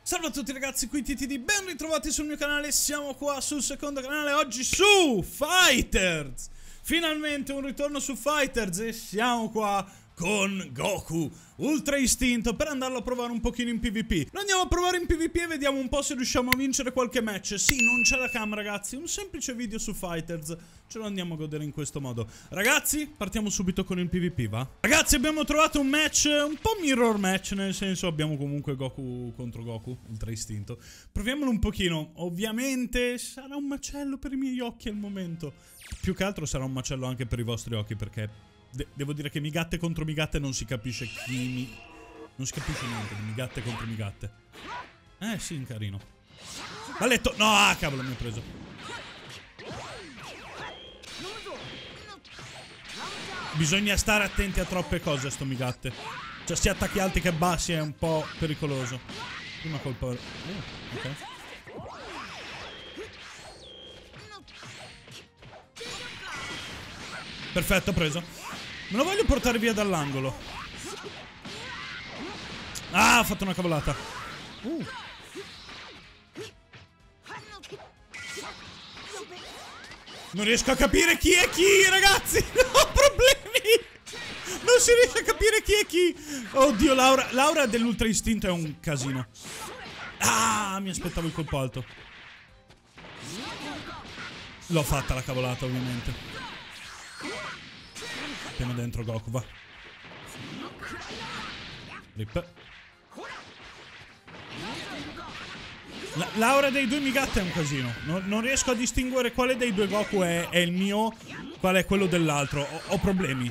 Salve a tutti ragazzi, qui TTD, ben ritrovati sul mio canale, siamo qua sul secondo canale, oggi su Fighters! Finalmente un ritorno su Fighters e siamo qua con Goku Ultra Istinto per andarlo a provare un pochino in PvP. Lo andiamo a provare in PvP e vediamo un po' se riusciamo a vincere qualche match. Sì, non c'è la cam ragazzi, un semplice video su Fighters, ce lo andiamo a godere in questo modo. Ragazzi, partiamo subito con il PvP, va? Ragazzi, abbiamo trovato un match, un po' mirror match, nel senso abbiamo comunque Goku contro Goku Ultra Istinto. Proviamolo un pochino, ovviamente sarà un macello per i miei occhi al momento. Più che altro sarà un macello anche per i vostri occhi, perché devo dire che Migatte contro Migatte non si capisce non si capisce niente di Migatte contro Migatte. Sì, un carino. Balletto! No, cavolo, mi ho preso. Bisogna stare attenti a troppe cose, sto Migatte. Cioè, sia attacchi alti che bassi è un po' pericoloso. Prima colpa... ok. Perfetto, ho preso. Me lo voglio portare via dall'angolo. Ah, ho fatto una cavolata. Non riesco a capire chi è chi, ragazzi. Ho problemi. Non si riesce a capire chi è chi. Oddio, Laura dell'Ultra Istinto è un casino. Ah, mi aspettavo il colpo alto. L'ho fatta la cavolata, ovviamente. Piano dentro Goku, va. Rip. L'aura dei due Migatte è un casino. Non riesco a distinguere quale dei due Goku è il mio, quale è quello dell'altro. Ho problemi.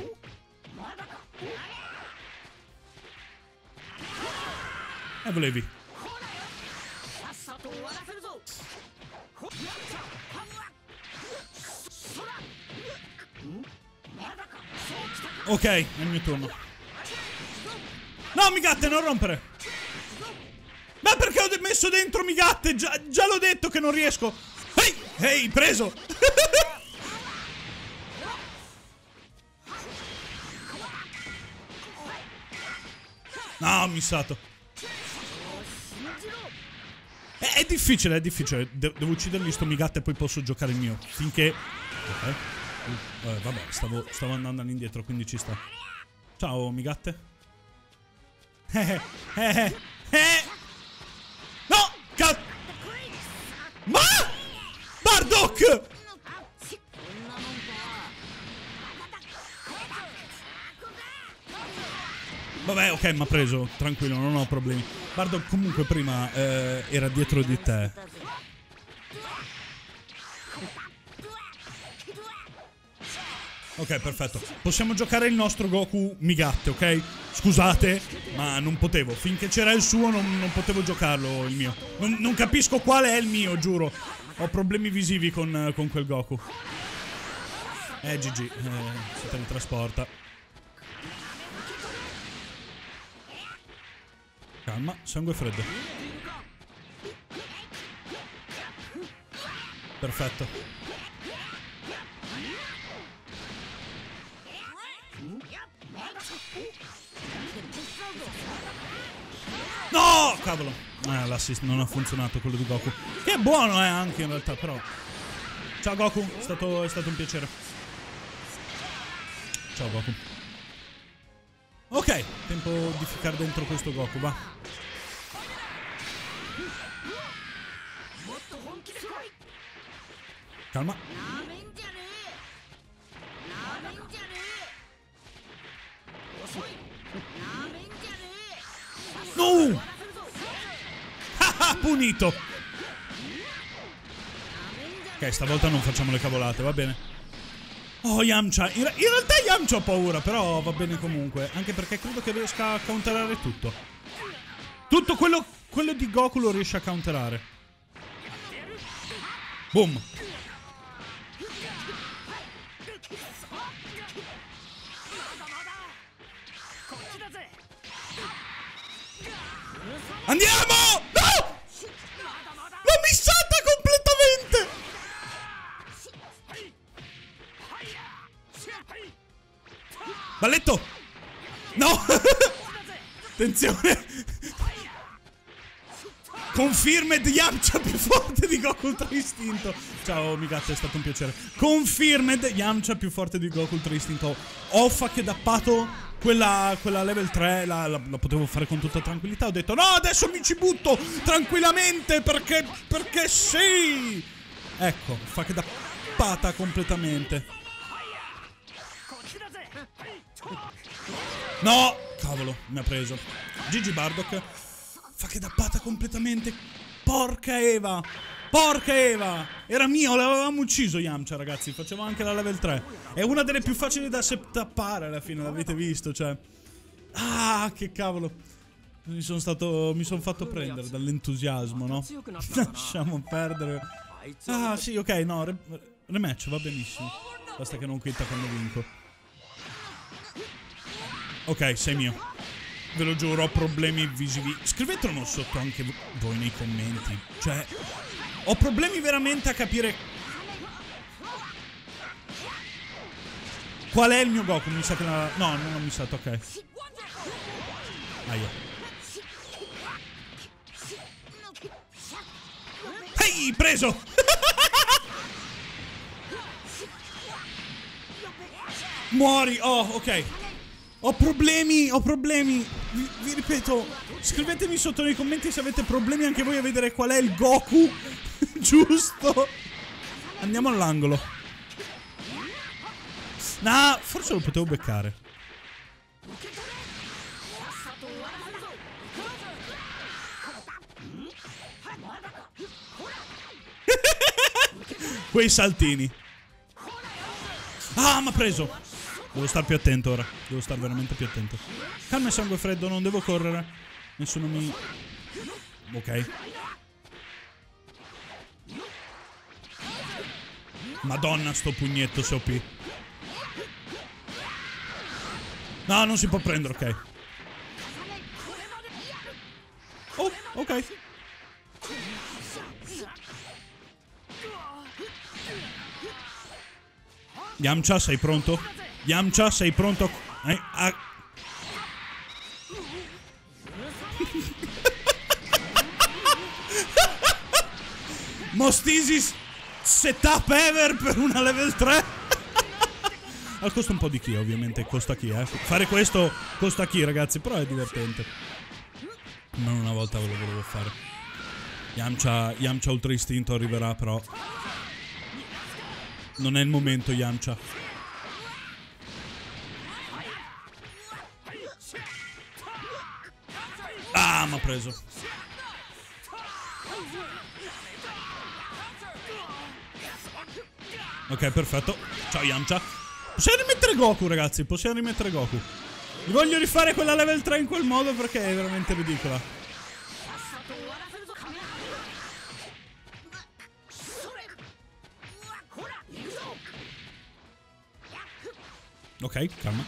Volevi. Ok, è il mio turno. No, Migatte, non rompere. Ma perché ho messo dentro Migatte? Già l'ho detto che non riesco. Ehi, preso. No, ho missato. È difficile, è difficile. Devo uccidergli sto Migatte e poi posso giocare il mio. Finché... ok. Vabbè, stavo andando all'indietro, quindi ci sta. Ciao, Migatte. No! Ma! Bardock! Vabbè, ok, mi ha preso. Tranquillo, non ho problemi. Bardock comunque prima era dietro di te. Ok, perfetto. Possiamo giocare il nostro Goku Migatte, ok? Scusate, ma non potevo. Finché c'era il suo non potevo giocarlo, il mio. Non capisco quale è il mio, giuro. Ho problemi visivi con quel Goku. GG. Si teletrasporta. Calma, sangue freddo. Perfetto. No! Cavolo. L'assist non ha funzionato, quello di Goku. Che è buono, anche in realtà, però. Ciao Goku, è stato un piacere. Ciao Goku. Ok, tempo di ficcare dentro questo Goku, va. Calma. No! Punito! Ok, stavolta non facciamo le cavolate, va bene. Oh, Yamcha. In realtà Yamcha ho paura, però va bene comunque. Anche perché credo che riesca a counterare tutto. Tutto quello di Goku lo riesce a counterare. Boom. Andiamo! No! L'ho missata completamente! Balletto! No! Attenzione! Confirmed Yamcha più forte di Goku Ultra Istinto. Ciao Migatte, è stato un piacere. Confirmed Yamcha più forte di Goku Ultra Istinto. Ho fuckedappato quella level 3, la potevo fare con tutta tranquillità. Ho detto no, adesso mi ci butto tranquillamente perché sì. Ecco, fuckedappata completamente. No, cavolo, mi ha preso. GG Bardock. Fuckedappata completamente. Porca Eva. Porca Eva. Era mio, l'avevamo ucciso Yamcha, ragazzi. Facevo anche la level 3. È una delle più facili da tappare alla fine, l'avete visto, cioè. Ah, che cavolo. Mi sono fatto prendere dall'entusiasmo, no? Lasciamo perdere. Ah, sì, ok, no, rematch, va benissimo. Basta che non quitta quando vinco. Ok, sei mio. Ve lo giuro, ho problemi visivi. Scrivetelo sotto anche voi nei commenti. Cioè, ho problemi veramente a capire qual è il mio Goku. Mi sa che no, non mi sa, ok. Aia. Ehi, preso! Muori, oh, ok. Ho problemi. Vi ripeto, scrivetemi sotto nei commenti se avete problemi anche voi a vedere qual è il Goku giusto. Andiamo all'angolo. Nah, forse lo potevo beccare. Quei saltini. Ah, m'ha preso. Devo stare più attento ora. Devo stare veramente più attento. Calma e sangue freddo, non devo correre. Nessuno mi... Ok. Madonna, sto pugnetto se OP. No, non si può prendere, ok. Oh, ok. Yamcha, sei pronto? Yamcha, sei pronto? Most easy setup ever per una level 3. Al costo un po' di chi, ovviamente. Costa chi, Fare questo costa chi, ragazzi. Però è divertente. Non una volta ve lo volevo fare. Yamcha Ultra Istinto arriverà, però. Non è il momento, Yamcha. Ah, m'ha preso. Ok, perfetto. Ciao Yamcha. Possiamo rimettere Goku, ragazzi. Possiamo rimettere Goku. Vi voglio rifare quella level 3 in quel modo perché è veramente ridicola. Ok, calma.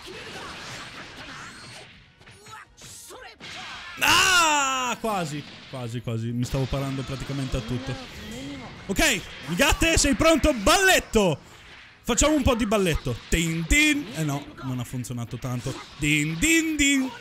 Ah, quasi. Quasi. Mi stavo parando praticamente a tutto. Ok, Migatte, sei pronto? Balletto! Facciamo un po' di balletto. Din din. No, non ha funzionato tanto. Din din din.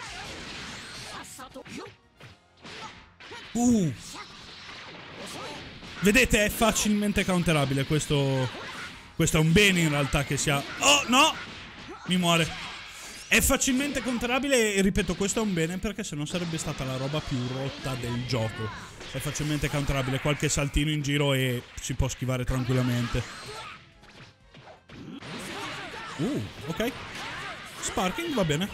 Vedete, è facilmente counterabile. Questo è un bene in realtà che sia... Oh, no! Mi muore. È facilmente counterabile e ripeto, questo è un bene perché sennò sarebbe stata la roba più rotta del gioco. È facilmente counterabile, qualche saltino in giro e si può schivare tranquillamente. Ok. Sparking, va bene.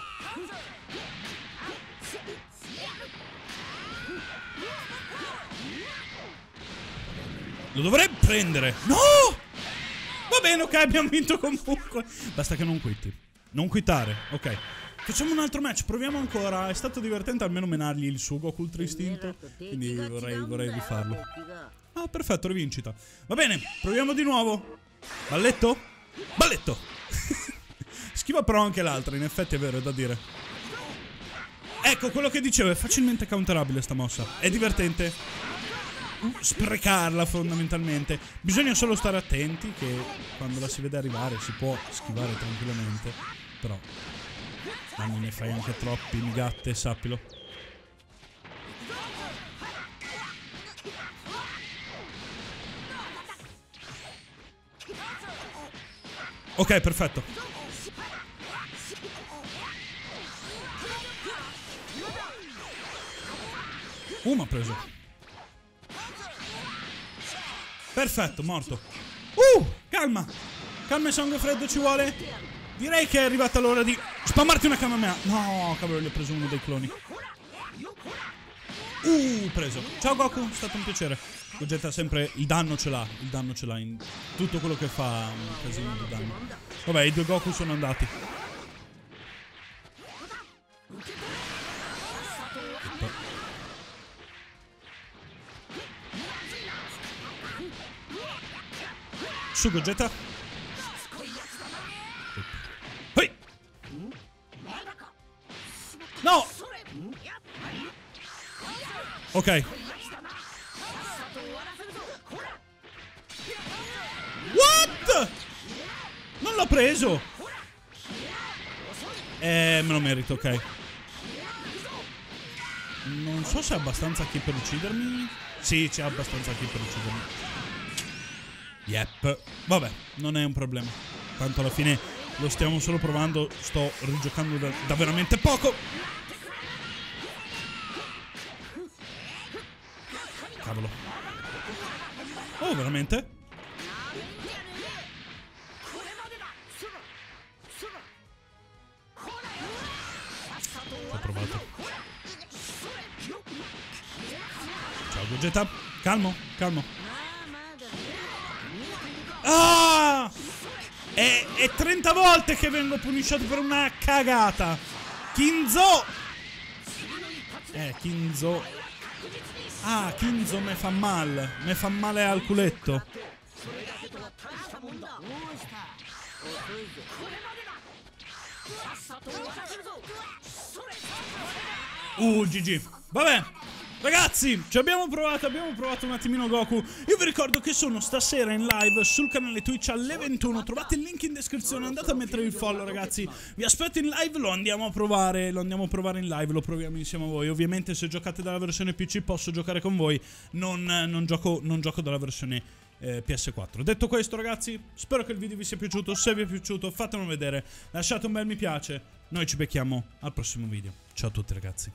Lo dovrei prendere. No! Va bene, ok, abbiamo vinto comunque. Basta che non quitti. Non quittare, ok. Facciamo un altro match, proviamo ancora. È stato divertente almeno menargli il suo Goku Ultra Istinto. Quindi vorrei rifarlo. Ah, perfetto, rivincita. Va bene, proviamo di nuovo. Balletto? Balletto! Schiva però anche l'altra, in effetti è vero, è da dire. Ecco, quello che dicevo, è facilmente counterabile sta mossa. È divertente sprecarla fondamentalmente. Bisogna solo stare attenti che quando la si vede arrivare si può schivare tranquillamente. Però non ne fai anche troppi, Migatte, sappilo. Ok, perfetto. Mi ha preso. Perfetto, morto. Calma. Calma e sangue freddo ci vuole. Direi che è arrivata l'ora di spammarti una Kamehameha. No, cavolo, gli ho preso uno dei cloni. Preso. Ciao Goku, è stato un piacere. Gogeta sempre il danno ce l'ha. Il danno ce l'ha in tutto quello che fa, un casino di danno. Vabbè, i due Goku sono andati. Su Gogeta. Hoi. No. Ok. What? Non l'ho preso. Me lo merito, ok. Non so se è abbastanza chi per uccidermi. Sì, c'è abbastanza chi per uccidermi. Yep. Vabbè, non è un problema. Tanto alla fine lo stiamo solo provando. Sto rigiocando da veramente poco. Cavolo. Oh, veramente? Ho provato. Ciao Gogeta. Calmo, calmo. Ah! È 30 volte che vengo punisciato per una cagata. Kinzo. Kinzo. Ah, Kinzo me fa male. Me fa male al culetto. GG. Vabbè. Ragazzi, ci abbiamo provato un attimino Goku. Io vi ricordo che sono stasera in live sul canale Twitch alle 21. Trovate il link in descrizione, andate a mettere il follow, ragazzi. Vi aspetto in live, lo andiamo a provare in live, lo proviamo insieme a voi. Ovviamente se giocate dalla versione PC posso giocare con voi, non gioco dalla versione PS4. Detto questo, ragazzi, spero che il video vi sia piaciuto. Se vi è piaciuto fatemelo vedere, lasciate un bel mi piace. Noi ci becchiamo al prossimo video. Ciao a tutti, ragazzi.